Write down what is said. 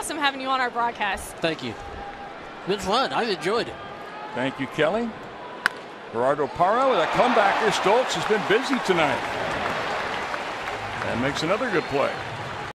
awesome having you on our broadcast. Thank you. Been fun. I've enjoyed it. Thank you, Kelly. Gerardo Parra with a comebacker. Stults has been busy tonight. And makes another good play.